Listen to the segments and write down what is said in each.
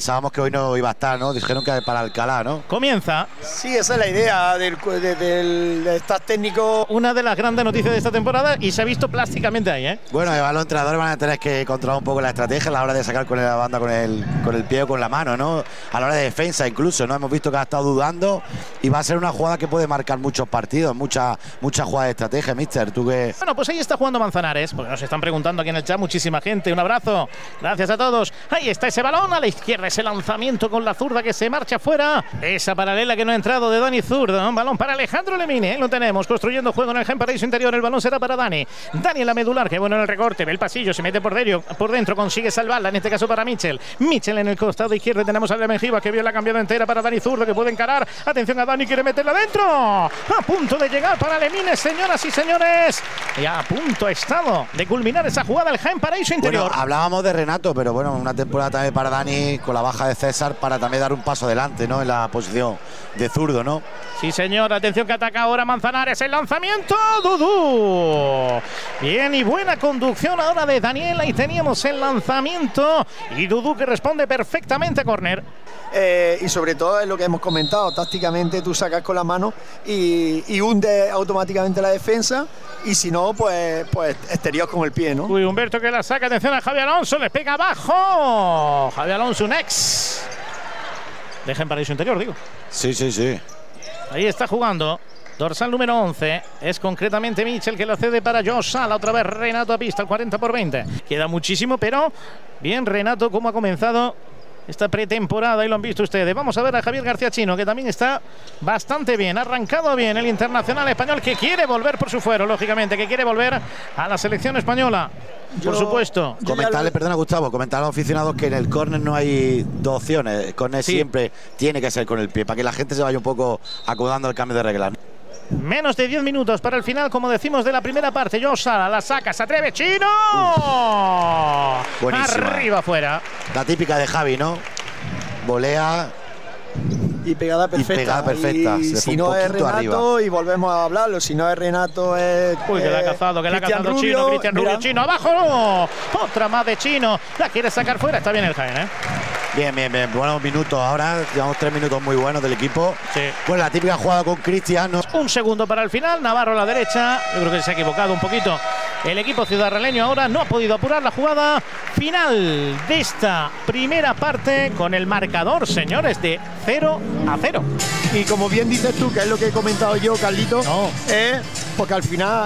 Pensábamos que hoy no iba a estar, ¿no? Dijeron que para Alcalá, ¿no? Comienza. Sí, esa es la idea del staff técnico. Una de las grandes noticias de esta temporada y se ha visto plásticamente ahí, ¿eh? Bueno, los entrenadores van a tener que controlar un poco la estrategia a la hora de sacar con la banda con el pie o con la mano, ¿no? A la hora de defensa incluso, ¿no? Hemos visto que ha estado dudando y va a ser una jugada que puede marcar muchos partidos, muchas jugadas de estrategia, mister. ¿Tú qué? Bueno, pues ahí está jugando Manzanares, porque nos están preguntando aquí en el chat muchísima gente. Un abrazo, gracias a todos. Ahí está ese balón a la izquierda, ese lanzamiento con la zurda que se marcha fuera. Esa paralela que no ha entrado de Dani Zurdo. Un balón para Alejandro Lemine. Lo tenemos construyendo juego en el Jaén Paraíso Interior. El balón será para Dani. Dani en la medular, que bueno en el recorte. Ve el pasillo, se mete por dentro, consigue salvarla. En este caso para Michel. Michel en el costado izquierdo. Tenemos a Lemengiva que vio la cambiada entera para Dani Zurdo, que puede encarar. Atención a Dani, quiere meterla dentro. A punto de llegar para Lemine, señoras y señores. Y a punto ha estado de culminar esa jugada el Jaén Paraíso Interior. Bueno, hablábamos de Renato, pero bueno, una temporada también para Dani con la baja de César para también dar un paso adelante, ¿no? En la posición de zurdo, ¿no? Sí, señor. Atención que ataca ahora Manzanares. El lanzamiento. Dudú. Bien y buena conducción ahora de Daniel. Ahí teníamos el lanzamiento. Y Dudú que responde perfectamente a córner. Y sobre todo es lo que hemos comentado. Tácticamente tú sacas con la mano y hunde automáticamente la defensa. Y si no, pues exterior con el pie, ¿no? Uy, Humberto que la saca. Atención a Javi Alonso. Le pega abajo. Javi Alonso, un ex. Deja en Paraíso Interior, digo. Sí, sí, sí. Ahí está jugando. Dorsal número 11. Es concretamente Michel que lo cede para Josh Sala. Otra vez Renato a pista, el 40/20. Queda muchísimo, pero bien Renato, cómo ha comenzado esta pretemporada y lo han visto ustedes. Vamos a ver a Javier García Chino, que también está bastante bien. Ha arrancado bien el internacional español, que quiere volver por su fuero, lógicamente, que quiere volver a la selección española. Por supuesto. Comentarle, perdona Gustavo, comentar a los aficionados que en el córner no hay dos opciones. El córner siempre tiene que ser con el pie, para que la gente se vaya un poco acomodando al cambio de reglas. Menos de 10 minutos para el final, como decimos, de la primera parte. Josh Sala la saca, se atreve Chino. Buenísima. Arriba, afuera. La típica de Javi, ¿no? Volea. Y pegada perfecta. Y si no es Renato, arriba. Y volvemos a hablarlo, si no es Renato es... Uy, que la ha cazado, Chino, Cristian Rubio, Chino, abajo. Otra más de Chino. La quiere sacar fuera, está bien el Jaén, ¿eh? Bien. Buenos minutos ahora. Llevamos 3 minutos muy buenos del equipo. Sí. Pues la típica jugada con Cristiano. Un segundo para el final. Navarro a la derecha. Yo creo que se ha equivocado un poquito. El equipo ciudadraleño ahora no ha podido apurar la jugada final de esta primera parte con el marcador, señores, de 0-0. Y como bien dices tú, que es lo que he comentado yo, Carlito, porque al final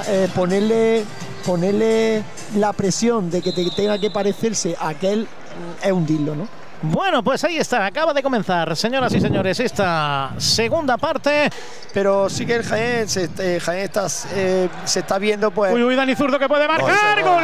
ponerle la presión de que te tenga que parecerse a aquel es hundirlo, ¿no? Bueno, pues ahí está, acaba de comenzar, señoras y señores, esta segunda parte. Pero sí que el Jaén se está viendo, pues... Uy, Dani Zurdo que puede marcar. ¡Gol!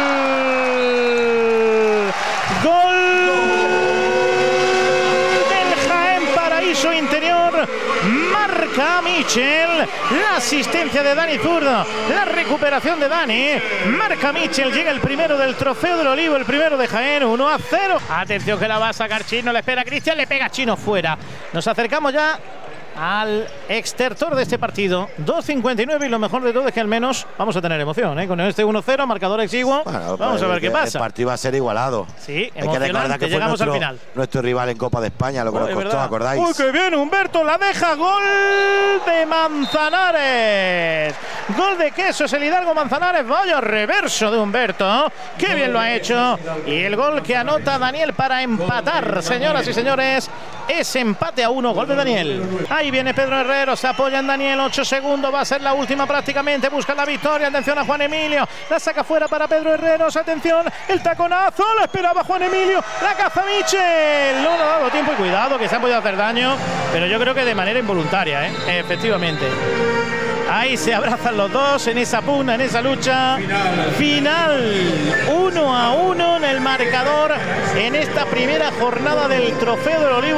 Del Jaén Paraíso Interior. Marca Michel. La asistencia de Dani Zurdo. La recuperación de Dani. Marca Michel. Llega el primero del Trofeo del Olivo. El primero de Jaén. 1-0. Atención que la va a sacar Chino. Le espera Cristian. Le pega Chino fuera. Nos acercamos ya al extertor de este partido. 2:59 y lo mejor de todo es que al menos vamos a tener emoción, ¿eh? Con este 1-0, marcador exiguo. Bueno, vamos a ver qué pasa. El partido va a ser igualado. Sí, hay que recordar que llegamos al final. Nuestro rival en Copa de España, lo que nos costó, ¿acordáis? Uy, qué bien, Humberto, la deja. Gol de Manzanares. Gol de Quesos, el Hidalgo Manzanares. Vaya reverso de Humberto. Qué bien lo ha hecho. Y el gol que anota Daniel para empatar, señoras y señores. Es empate a 1, gol de Daniel. Ahí viene Pedro Herrero, se apoya en Daniel, 8 segundos, va a ser la última prácticamente, busca la victoria, atención a Juan Emilio, la saca fuera para Pedro Herreros, atención, el taconazo, la esperaba Juan Emilio, la caza Michel, no le ha dado tiempo y cuidado que se ha podido hacer daño, pero yo creo que de manera involuntaria, efectivamente. Ahí se abrazan los dos en esa pugna, en esa lucha. Final 1-1 en el marcador en esta primera jornada del Trofeo del Olivo.